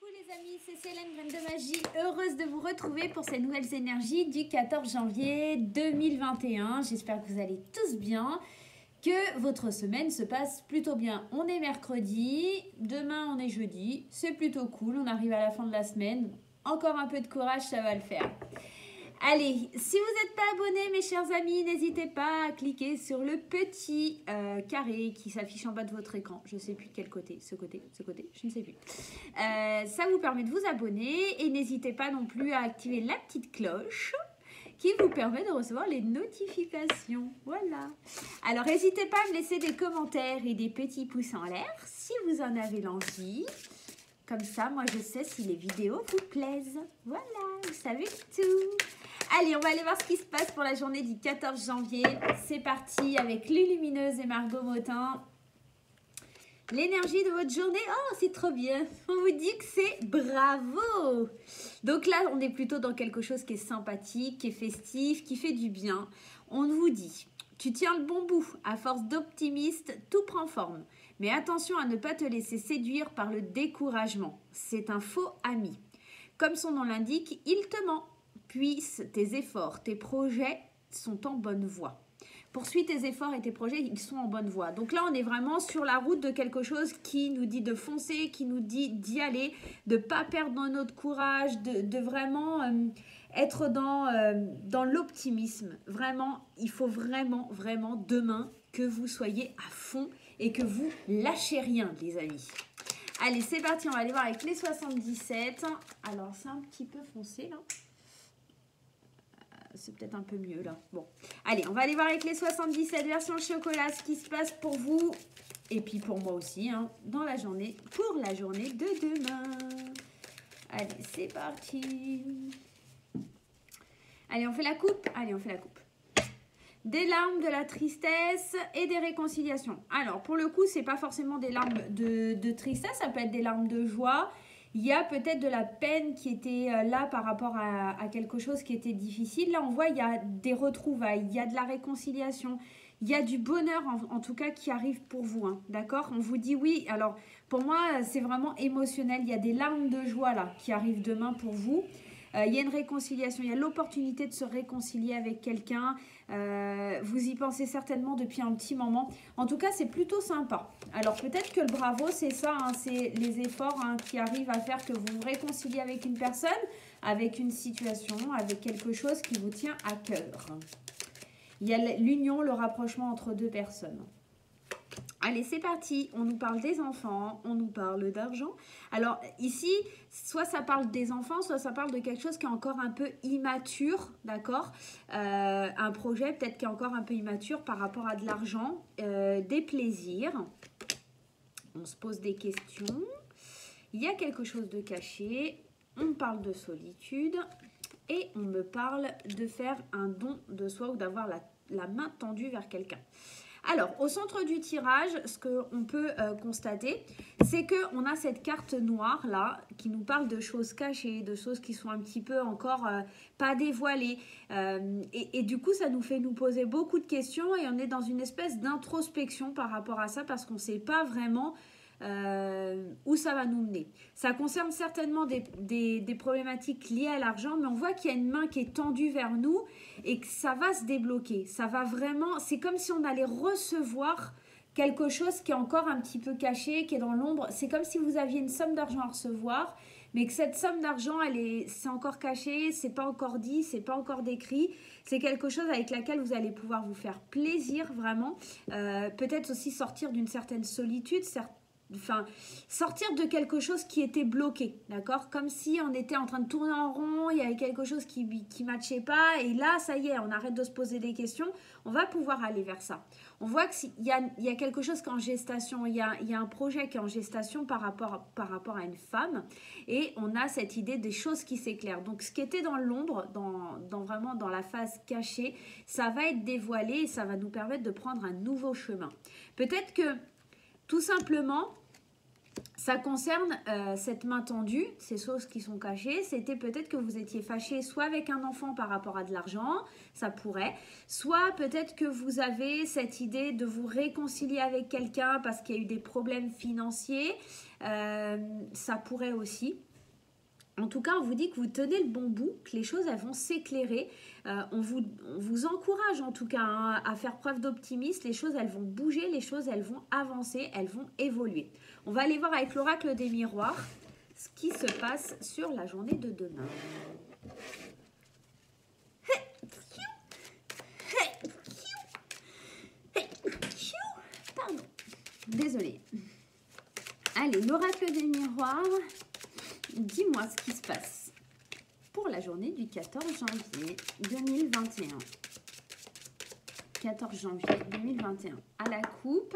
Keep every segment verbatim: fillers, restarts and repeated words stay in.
les amis, c'est Célène Graine de Magie, heureuse de vous retrouver pour ces nouvelles énergies du quatorze janvier deux mille vingt et un. J'espère que vous allez tous bien, que votre semaine se passe plutôt bien. On est mercredi, demain on est jeudi, c'est plutôt cool, on arrive à la fin de la semaine. Encore un peu de courage, ça va le faire. Allez, si vous n'êtes pas abonné, mes chers amis, n'hésitez pas à cliquer sur le petit euh, carré qui s'affiche en bas de votre écran. Je ne sais plus de quel côté, ce côté, ce côté, je ne sais plus. Euh, ça vous permet de vous abonner et n'hésitez pas non plus à activer la petite cloche qui vous permet de recevoir les notifications. Voilà. Alors, n'hésitez pas à me laisser des commentaires et des petits pouces en l'air si vous en avez l'envie. Comme ça, moi, je sais si les vidéos vous plaisent. Voilà, vous savez tout. Allez, on va aller voir ce qui se passe pour la journée du quatorze janvier. C'est parti avec Lulumineuse et Margot Motin. L'énergie de votre journée, oh, c'est trop bien. On vous dit que c'est bravo. Donc là, on est plutôt dans quelque chose qui est sympathique, qui est festif, qui fait du bien. On vous dit, tu tiens le bon bout. À force d'optimiste, tout prend forme. Mais attention à ne pas te laisser séduire par le découragement. C'est un faux ami. Comme son nom l'indique, il te ment. Puisse tes efforts, tes projets sont en bonne voie. Poursuis tes efforts et tes projets, ils sont en bonne voie. Donc là, on est vraiment sur la route de quelque chose qui nous dit de foncer, qui nous dit d'y aller, de ne pas perdre notre courage, de, de vraiment euh, être dans, euh, dans l'optimisme. Vraiment, il faut vraiment, vraiment demain que vous soyez à fond et que vous lâchez rien, les amis. Allez, c'est parti, on va aller voir avec les soixante-dix-sept. Alors, c'est un petit peu foncé, là. C'est peut-être un peu mieux, là. Bon, allez, on va aller voir avec les soixante-dix-sept versions chocolat ce qui se passe pour vous. Et puis pour moi aussi, hein, dans la journée, pour la journée de demain. Allez, c'est parti. Allez, on fait la coupe. Allez, on fait la coupe. Des larmes, de la tristesse et des réconciliations. Alors, pour le coup, c'est pas forcément des larmes de, de tristesse, ça peut être des larmes de joie. Il y a peut-être de la peine qui était là par rapport à, à quelque chose qui était difficile. Là, on voit, il y a des retrouvailles, il y a de la réconciliation, il y a du bonheur en, en tout cas qui arrive pour vous. Hein, d'accord? On vous dit oui. Alors, pour moi, c'est vraiment émotionnel. Il y a des larmes de joie là qui arrivent demain pour vous. Euh, il y a une réconciliation, il y a l'opportunité de se réconcilier avec quelqu'un. Euh, vous y pensez certainement depuis un petit moment. En tout cas, c'est plutôt sympa. Alors, peut-être que le bravo, c'est ça, hein, c'est les efforts hein, qui arrivent à faire que vous vous réconciliez avec une personne, avec une situation, avec quelque chose qui vous tient à cœur. Il y a l'union, le rapprochement entre deux personnes. Allez, c'est parti. On nous parle des enfants, on nous parle d'argent. Alors ici, soit ça parle des enfants, soit ça parle de quelque chose qui est encore un peu immature, d'accord? euh, Un projet peut-être qui est encore un peu immature par rapport à de l'argent, euh, des plaisirs. On se pose des questions. Il y a quelque chose de caché. On parle de solitude. Et on me parle de faire un don de soi ou d'avoir la, la main tendue vers quelqu'un. Alors, au centre du tirage, ce qu'on peut euh, constater, c'est qu'on a cette carte noire là, qui nous parle de choses cachées, de choses qui sont un petit peu encore euh, pas dévoilées. Euh, et, et du coup, ça nous fait nous poser beaucoup de questions et on est dans une espèce d'introspection par rapport à ça parce qu'on ne sait pas vraiment Euh, où ça va nous mener. Ça concerne certainement des, des, des problématiques liées à l'argent, mais on voit qu'il y a une main qui est tendue vers nous et que ça va se débloquer. Ça va vraiment, c'est comme si on allait recevoir quelque chose qui est encore un petit peu caché, qui est dans l'ombre. C'est comme si vous aviez une somme d'argent à recevoir, mais que cette somme d'argent, elle est, c'est encore caché, c'est pas encore dit, c'est pas encore décrit. C'est quelque chose avec laquelle vous allez pouvoir vous faire plaisir vraiment. Euh, peut-être aussi sortir d'une certaine solitude, certaines Enfin, sortir de quelque chose qui était bloqué, d'accord? Comme si on était en train de tourner en rond, il y avait quelque chose qui ne matchait pas, et là, ça y est, on arrête de se poser des questions, on va pouvoir aller vers ça. On voit qu'il y a, il y a quelque chose qui est en gestation, il y a, il y a un projet qui est en gestation par rapport, par rapport à une femme, et on a cette idée des choses qui s'éclairent. Donc, ce qui était dans l'ombre, dans, dans vraiment dans la phase cachée, ça va être dévoilé, et ça va nous permettre de prendre un nouveau chemin. Peut-être que tout simplement, ça concerne euh, cette main tendue, ces choses qui sont cachées. C'était peut-être que vous étiez fâché soit avec un enfant par rapport à de l'argent, ça pourrait. Soit peut-être que vous avez cette idée de vous réconcilier avec quelqu'un parce qu'il y a eu des problèmes financiers, euh, ça pourrait aussi. En tout cas, on vous dit que vous tenez le bon bout, que les choses elles vont s'éclairer. Euh, on, vous, on vous encourage en tout cas hein, à faire preuve d'optimisme. Les choses elles vont bouger, les choses elles vont avancer, elles vont évoluer. On va aller voir avec l'oracle des miroirs ce qui se passe sur la journée de demain. Pardon, désolée. Allez, l'oracle des miroirs. Dis-moi ce qui se passe pour la journée du quatorze janvier deux mille vingt et un. quatorze janvier deux mille vingt et un. À la coupe,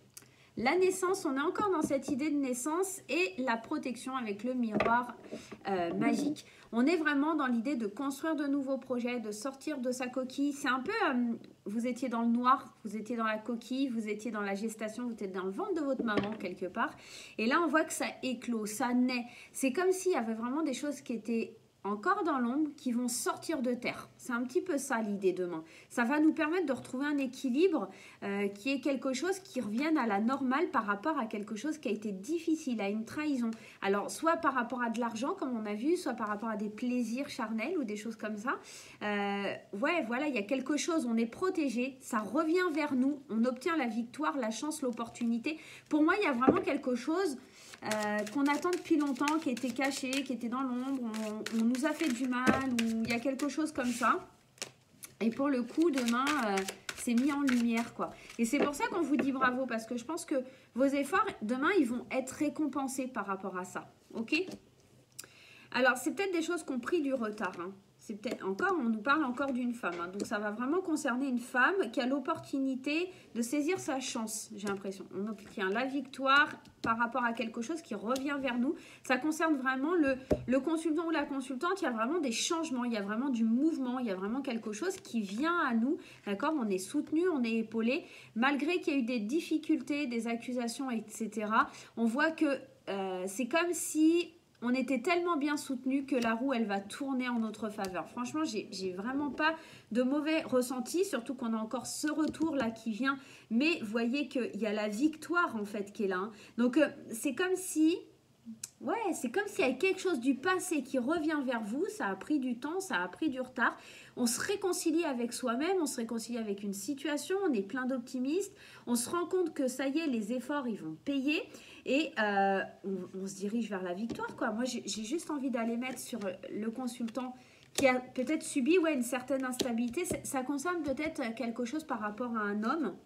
la naissance, on est encore dans cette idée de naissance et la protection avec le miroir euh, magique. On est vraiment dans l'idée de construire de nouveaux projets, de sortir de sa coquille. C'est un peu, euh, vous étiez dans le noir, vous étiez dans la coquille, vous étiez dans la gestation, vous étiez dans le ventre de votre maman quelque part. Et là, on voit que ça éclot, ça naît. C'est comme s'il y avait vraiment des choses qui étaient encore dans l'ombre, qui vont sortir de terre. C'est un petit peu ça l'idée demain. Ça va nous permettre de retrouver un équilibre euh, qui est quelque chose qui revienne à la normale par rapport à quelque chose qui a été difficile, à une trahison. Alors, soit par rapport à de l'argent, comme on a vu, soit par rapport à des plaisirs charnels ou des choses comme ça. Euh, ouais, voilà, il y a quelque chose, on est protégé, ça revient vers nous, on obtient la victoire, la chance, l'opportunité. Pour moi, il y a vraiment quelque chose Euh, qu'on attend depuis longtemps, qui était caché, qui était dans l'ombre, on, on nous a fait du mal, ou il y a quelque chose comme ça. Et pour le coup, demain, euh, c'est mis en lumière, quoi. Et c'est pour ça qu'on vous dit bravo, parce que je pense que vos efforts, demain, ils vont être récompensés par rapport à ça, ok? Alors, c'est peut-être des choses qui ont pris du retard, hein. C'est peut-être encore, on nous parle encore d'une femme. Hein. Donc, ça va vraiment concerner une femme qui a l'opportunité de saisir sa chance, j'ai l'impression. On obtient la victoire par rapport à quelque chose qui revient vers nous. Ça concerne vraiment le, le consultant ou la consultante. Il y a vraiment des changements, il y a vraiment du mouvement, il y a vraiment quelque chose qui vient à nous. D'accord? On est soutenu, on est épaulé. Malgré qu'il y a eu des difficultés, des accusations, et cetera, on voit que euh, c'est comme si on était tellement bien soutenu que la roue, elle va tourner en notre faveur. Franchement, j'ai j'ai vraiment pas de mauvais ressenti, surtout qu'on a encore ce retour-là qui vient. Mais voyez qu'il y a la victoire, en fait, qui est là. Hein. Donc, euh, c'est comme si... Ouais, c'est comme s'il y avait quelque chose du passé qui revient vers vous. Ça a pris du temps, ça a pris du retard. On se réconcilie avec soi-même, on se réconcilie avec une situation, on est plein d'optimisme. On se rend compte que ça y est, les efforts, ils vont payer. Et euh, on, on se dirige vers la victoire, quoi. Moi, j'ai juste envie d'aller mettre sur le consultant qui a peut-être subi ouais, une certaine instabilité. Ça concerne peut-être quelque chose par rapport à un homme.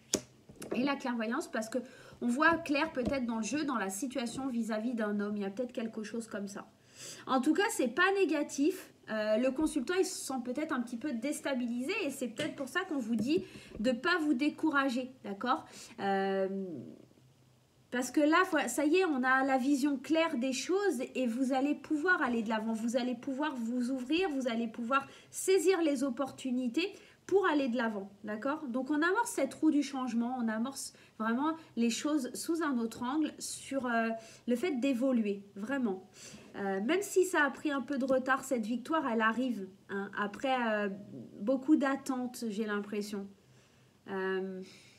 Et la clairvoyance, parce que on voit clair peut-être dans le jeu, dans la situation vis-à-vis d'un homme. Il y a peut-être quelque chose comme ça. En tout cas, c'est pas négatif. Euh, le consultant, il se sent peut-être un petit peu déstabilisé et c'est peut-être pour ça qu'on vous dit de ne pas vous décourager, d'accord euh, Parce que là, ça y est, on a la vision claire des choses et vous allez pouvoir aller de l'avant. Vous allez pouvoir vous ouvrir, vous allez pouvoir saisir les opportunités pour aller de l'avant, d'accord? Donc, on amorce cette roue du changement, on amorce vraiment les choses sous un autre angle sur euh, le fait d'évoluer, vraiment. Euh, même si ça a pris un peu de retard, cette victoire, elle arrive hein, après euh, beaucoup d'attentes, j'ai l'impression. Euh,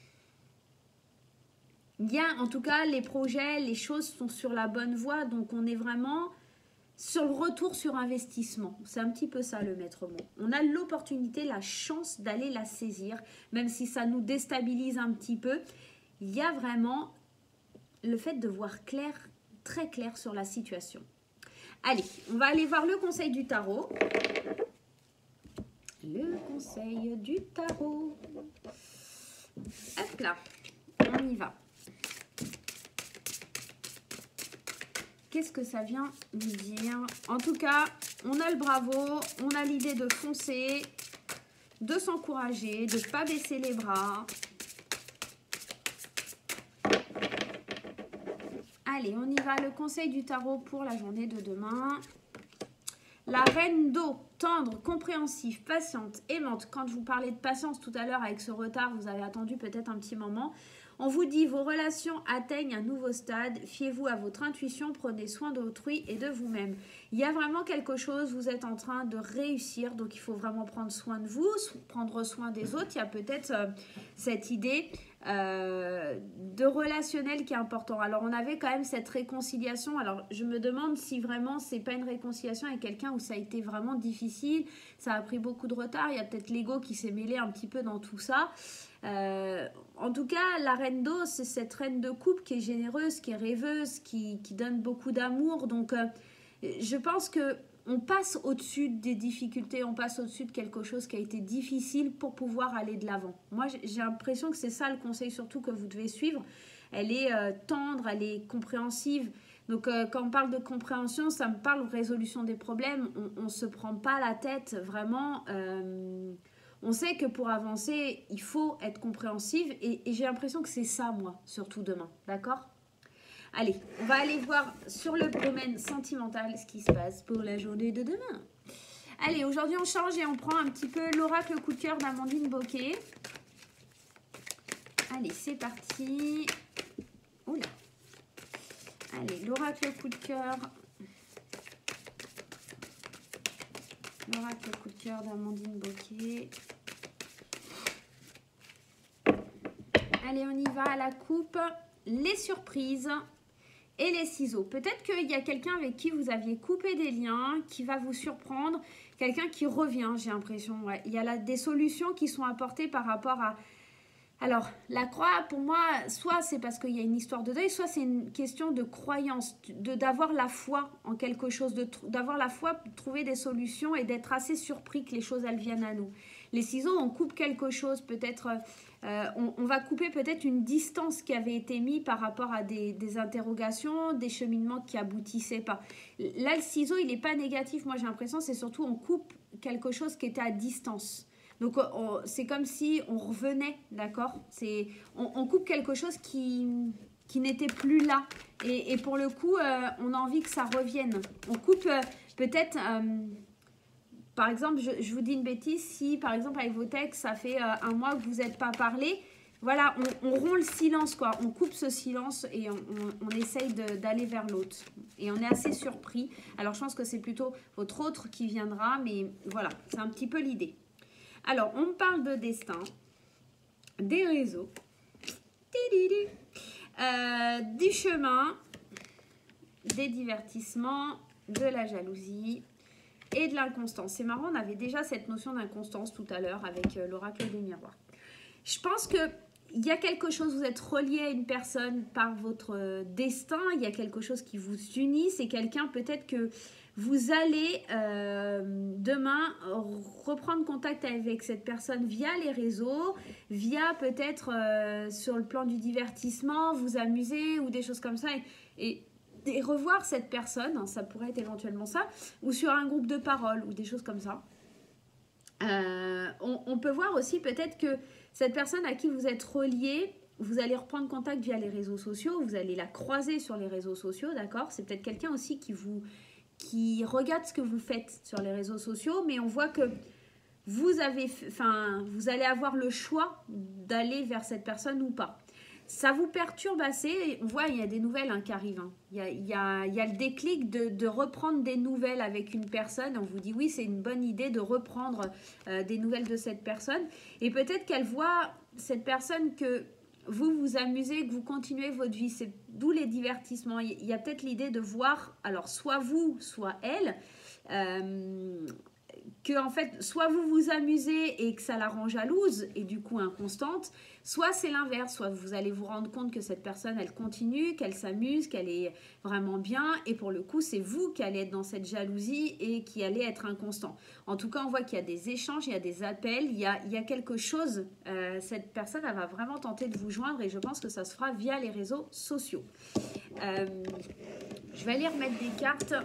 il y a, en tout cas, les projets, les choses sont sur la bonne voie, donc on est vraiment... sur le retour sur investissement, c'est un petit peu ça le maître mot. On a l'opportunité, la chance d'aller la saisir, même si ça nous déstabilise un petit peu. Il y a vraiment le fait de voir clair, très clair sur la situation. Allez, on va aller voir le conseil du tarot. Le conseil du tarot. Hop là, on y va. Qu'est-ce que ça vient nous dire? En tout cas, on a le bravo, on a l'idée de foncer, de s'encourager, de ne pas baisser les bras. Allez, on y va. Le conseil du tarot pour la journée de demain. La reine d'eau, tendre, compréhensive, patiente, aimante. Quand je vous parlais de patience tout à l'heure avec ce retard, vous avez attendu peut-être un petit moment. On vous dit, vos relations atteignent un nouveau stade. Fiez-vous à votre intuition, prenez soin d'autrui et de vous-même. Il y a vraiment quelque chose, vous êtes en train de réussir, donc il faut vraiment prendre soin de vous, prendre soin des autres. Il y a peut-être euh, cette idée euh, de relationnel qui est important. Alors, on avait quand même cette réconciliation. Alors, je me demande si vraiment c'est pas une réconciliation avec quelqu'un où ça a été vraiment difficile. Ça a pris beaucoup de retard. Il y a peut-être l'ego qui s'est mêlé un petit peu dans tout ça. Euh, en tout cas, la reine d'eau, c'est cette reine de coupe qui est généreuse, qui est rêveuse, qui, qui donne beaucoup d'amour. Donc, euh, je pense que on passe au-dessus des difficultés, on passe au-dessus de quelque chose qui a été difficile pour pouvoir aller de l'avant. Moi, j'ai l'impression que c'est ça le conseil surtout que vous devez suivre. Elle est euh, tendre, elle est compréhensive. Donc, euh, quand on parle de compréhension, ça me parle de résolution des problèmes. On ne se prend pas la tête, vraiment. Euh, on sait que pour avancer, il faut être compréhensive. Et, et j'ai l'impression que c'est ça, moi, surtout demain. D'accord ? Allez, on va aller voir sur le domaine sentimental ce qui se passe pour la journée de demain. Allez, aujourd'hui on change et on prend un petit peu l'oracle coup de cœur d'Amandine Bocquet. Allez, c'est parti. Oula. Allez, l'oracle coup de cœur. L'oracle coup de cœur d'Amandine Bocquet. Allez, on y va à la coupe. Les surprises. Et les ciseaux. Peut-être qu'il y a quelqu'un avec qui vous aviez coupé des liens, qui va vous surprendre, quelqu'un qui revient, j'ai l'impression. Ouais. Il y a là des solutions qui sont apportées par rapport à... Alors, la croix, pour moi, soit c'est parce qu'il y a une histoire de deuil, soit c'est une question de croyance, de d'avoir la foi en quelque chose, d'avoir la foi pour trouver des solutions et d'être assez surpris que les choses, elles viennent à nous. Les ciseaux, on coupe quelque chose, peut-être... Euh, on, on va couper peut-être une distance qui avait été mise par rapport à des, des interrogations, des cheminements qui aboutissaient pas. Là, le ciseau, il n'est pas négatif. Moi, j'ai l'impression c'est surtout on coupe quelque chose qui était à distance. Donc, c'est comme si on revenait, d'accord ? C'est on, on coupe quelque chose qui, qui n'était plus là. Et, et pour le coup, euh, on a envie que ça revienne. On coupe euh, peut-être... Euh, Par exemple, je, je vous dis une bêtise, si par exemple avec vos textes, ça fait euh, un mois que vous n'êtes pas parlé, voilà, on, on rompt le silence, quoi. On coupe ce silence et on, on, on essaye d'aller vers l'autre. Et on est assez surpris. Alors, je pense que c'est plutôt votre autre qui viendra, mais voilà, c'est un petit peu l'idée. Alors, on me parle de destin, des réseaux, euh, du chemin, des divertissements, de la jalousie et de l'inconstance. C'est marrant, on avait déjà cette notion d'inconstance tout à l'heure avec euh, l'oracle des miroirs. Je pense que il y a quelque chose, vous êtes relié à une personne par votre euh, destin, il y a quelque chose qui vous unit, c'est quelqu'un peut-être que vous allez euh, demain reprendre contact avec cette personne via les réseaux, via peut-être euh, sur le plan du divertissement, vous amuser ou des choses comme ça. Et, et Et revoir cette personne, hein, ça pourrait être éventuellement ça, ou sur un groupe de parole, ou des choses comme ça. Euh, on, on peut voir aussi peut-être que cette personne à qui vous êtes relié, vous allez reprendre contact via les réseaux sociaux, vous allez la croiser sur les réseaux sociaux, d'accord ? C'est peut-être quelqu'un aussi qui, vous, qui regarde ce que vous faites sur les réseaux sociaux, mais on voit que vous, avez, enfin, vous allez avoir le choix d'aller vers cette personne ou pas. Ça vous perturbe assez, on voit il y a des nouvelles hein, qui arrivent, hein. il, y a, il, y a, il y a le déclic de, de reprendre des nouvelles avec une personne, on vous dit oui c'est une bonne idée de reprendre euh, des nouvelles de cette personne et peut-être qu'elle voit cette personne que vous vous amusez, que vous continuez votre vie, c'est d'où les divertissements, il y a peut-être l'idée de voir, alors soit vous, soit elle, euh, que en fait soit vous vous amusez et que ça la rend jalouse et du coup inconstante, soit c'est l'inverse, soit vous allez vous rendre compte que cette personne elle continue, qu'elle s'amuse, qu'elle est vraiment bien et pour le coup c'est vous qui allez être dans cette jalousie et qui allez être inconstant. En tout cas on voit qu'il y a des échanges, il y a des appels, il y a, il y a quelque chose, euh, cette personne elle va vraiment tenter de vous joindre et je pense que ça se fera via les réseaux sociaux. Euh, je vais aller remettre des cartes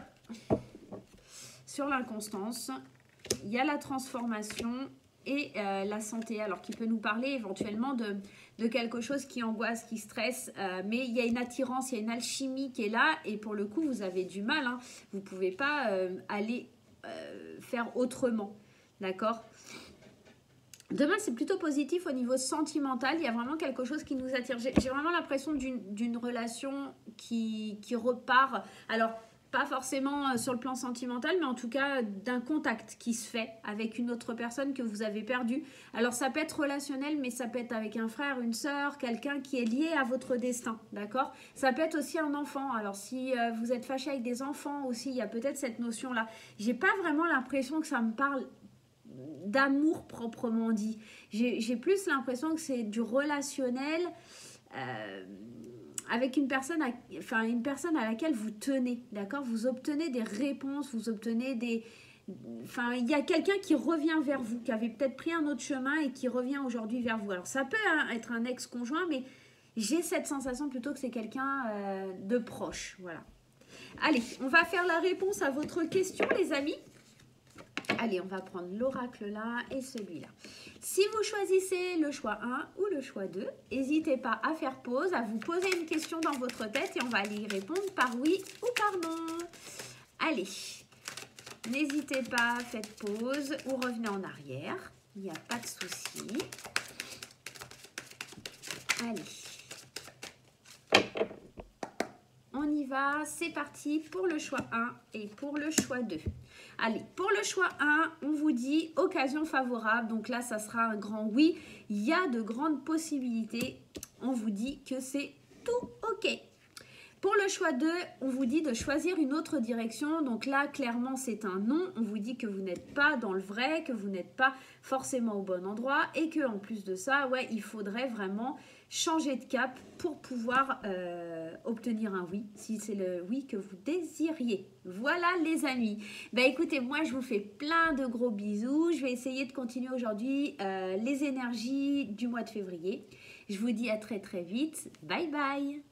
sur l'inconstance. Il y a la transformation et euh, la santé, alors qui peut nous parler éventuellement de, de quelque chose qui angoisse, qui stresse, euh, mais il y a une attirance, il y a une alchimie qui est là et pour le coup vous avez du mal, hein. Vous ne pouvez pas euh, aller euh, faire autrement, d'accord ? Demain c'est plutôt positif au niveau sentimental, il y a vraiment quelque chose qui nous attire, j'ai vraiment l'impression d'une d'une relation qui, qui repart, alors Pas forcément sur le plan sentimental, mais en tout cas d'un contact qui se fait avec une autre personne que vous avez perdue. Alors ça peut être relationnel, mais ça peut être avec un frère, une sœur, quelqu'un qui est lié à votre destin, d'accord? Ça peut être aussi un enfant. Alors si euh, vous êtes fâché avec des enfants aussi, il y a peut-être cette notion-là. J'ai pas vraiment l'impression que ça me parle d'amour proprement dit. J'ai plus l'impression que c'est du relationnel... Euh, avec une personne, à, enfin, une personne à laquelle vous tenez, d'accord? Vous obtenez des réponses, vous obtenez des... Enfin, il y a quelqu'un qui revient vers vous, qui avait peut-être pris un autre chemin et qui revient aujourd'hui vers vous. Alors, ça peut hein, être un ex-conjoint, mais j'ai cette sensation plutôt que c'est quelqu'un euh, de proche, voilà. Allez, on va faire la réponse à votre question, les amis. Allez, on va prendre l'oracle là et celui-là. Si vous choisissez le choix un ou le choix deux, n'hésitez pas à faire pause, à vous poser une question dans votre tête et on va y répondre par oui ou par non. Allez, n'hésitez pas, faites pause ou revenez en arrière. Il n'y a pas de souci. Allez. On y va, c'est parti pour le choix un et pour le choix deux. Allez, pour le choix un, on vous dit occasion favorable. Donc là, ça sera un grand oui. Il y a de grandes possibilités. On vous dit que c'est tout OK. Pour le choix deux, on vous dit de choisir une autre direction. Donc là, clairement, c'est un non. On vous dit que vous n'êtes pas dans le vrai, que vous n'êtes pas forcément au bon endroit et que en plus de ça, ouais, il faudrait vraiment changer de cap pour pouvoir euh, obtenir un oui, si c'est le oui que vous désiriez. Voilà les amis. Ben écoutez, moi je vous fais plein de gros bisous. Je vais essayer de continuer aujourd'hui euh, les énergies du mois de février. Je vous dis à très très vite. Bye bye.